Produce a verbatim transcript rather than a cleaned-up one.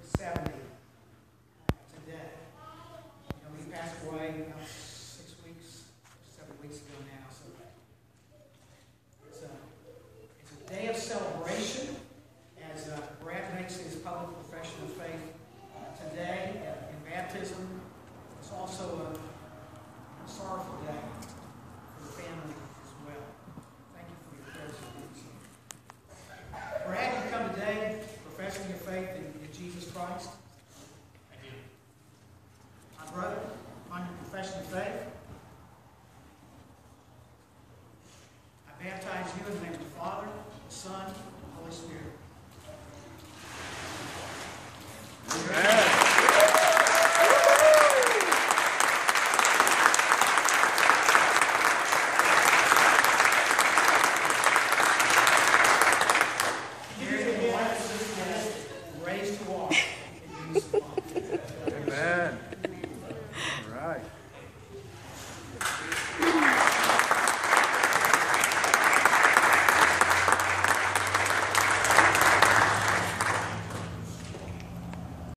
seventy today. You know, he passed away about six weeks, seven weeks ago now. So it's a, it's a day of celebration as uh, Brad makes his public profession of faith uh, today uh, in baptism. It's also a, a sorrowful day for the family as well. Thank you for your prayers and things. Brad, you come today professing your faith in, in Jesus Christ. Thank you. My brother, on your profession of faith, I baptize you in the name of the Father, the Son, and the Holy Spirit. Amen. Here is the one raised to walk.